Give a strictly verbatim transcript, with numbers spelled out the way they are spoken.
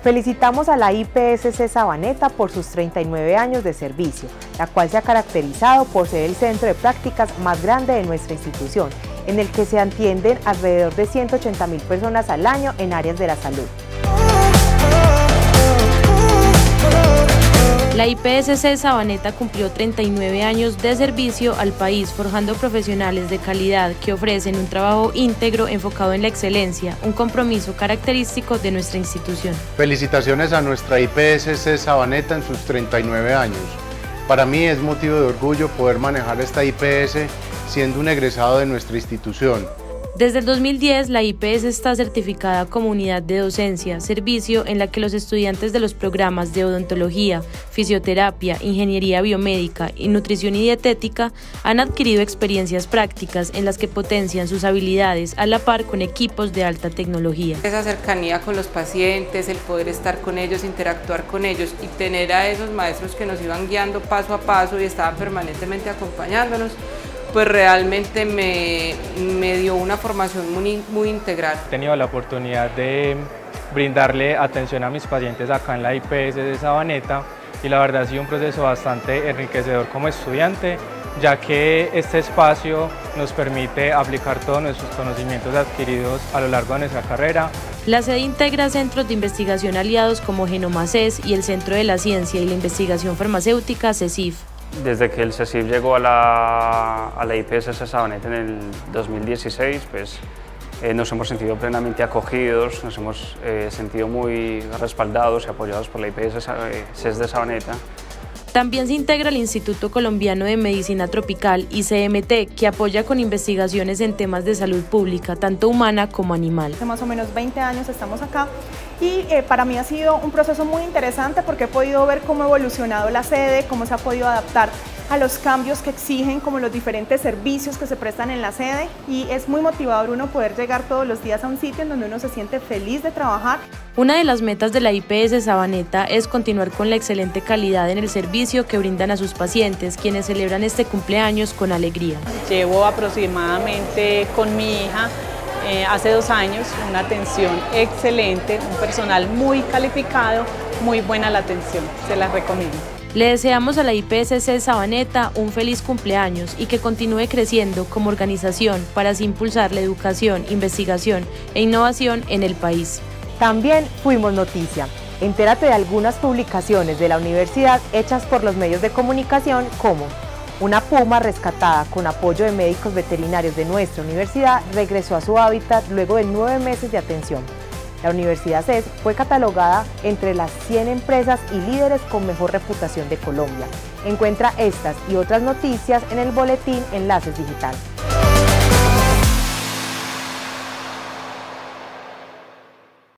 Felicitamos a la I P S C Sabaneta por sus treinta y nueve años de servicio, la cual se ha caracterizado por ser el centro de prácticas más grande de nuestra institución, en el que se atienden alrededor de ciento ochenta mil personas al año en áreas de la salud. La I P S C Sabaneta cumplió treinta y nueve años de servicio al país, forjando profesionales de calidad que ofrecen un trabajo íntegro enfocado en la excelencia, un compromiso característico de nuestra institución. Felicitaciones a nuestra I P S C Sabaneta en sus treinta y nueve años. Para mí es motivo de orgullo poder manejar esta I P S siendo un egresado de nuestra institución. Desde el dos mil diez, la I P S está certificada como unidad de docencia, servicio en la que los estudiantes de los programas de odontología, fisioterapia, ingeniería biomédica y nutrición y dietética han adquirido experiencias prácticas en las que potencian sus habilidades a la par con equipos de alta tecnología. Esa cercanía con los pacientes, el poder estar con ellos, interactuar con ellos y tener a esos maestros que nos iban guiando paso a paso y estaban permanentemente acompañándonos, pues realmente me, me dio una formación muy, muy integral. He tenido la oportunidad de brindarle atención a mis pacientes acá en la I P S de Sabaneta y la verdad ha sido un proceso bastante enriquecedor como estudiante, ya que este espacio nos permite aplicar todos nuestros conocimientos adquiridos a lo largo de nuestra carrera. La sede integra centros de investigación aliados como Genomaces y el Centro de la Ciencia y la Investigación Farmacéutica CECIF. Desde que el CECIF llegó a la, a la I P S C Sabaneta en el dos mil dieciséis, pues, eh, nos hemos sentido plenamente acogidos, nos hemos eh, sentido muy respaldados y apoyados por la I P S C de Sabaneta. También se integra el Instituto Colombiano de Medicina Tropical, I C M T, que apoya con investigaciones en temas de salud pública, tanto humana como animal. Hace más o menos veinte años estamos acá y eh, para mí ha sido un proceso muy interesante porque he podido ver cómo ha evolucionado la sede, cómo se ha podido adaptar a los cambios que exigen, como los diferentes servicios que se prestan en la sede, y es muy motivador uno poder llegar todos los días a un sitio en donde uno se siente feliz de trabajar. Una de las metas de la I P S Sabaneta es continuar con la excelente calidad en el servicio que brindan a sus pacientes, quienes celebran este cumpleaños con alegría. Llevo aproximadamente con mi hija eh, hace dos años una atención excelente, un personal muy calificado, muy buena la atención, se las recomiendo. Le deseamos a la I P S C Sabaneta un feliz cumpleaños y que continúe creciendo como organización para así impulsar la educación, investigación e innovación en el país. También fuimos noticia. Entérate de algunas publicaciones de la universidad hechas por los medios de comunicación, como una puma rescatada con apoyo de médicos veterinarios de nuestra universidad regresó a su hábitat luego de nueve meses de atención. La Universidad C E S fue catalogada entre las cien empresas y líderes con mejor reputación de Colombia. Encuentra estas y otras noticias en el boletín Enlaces Digital.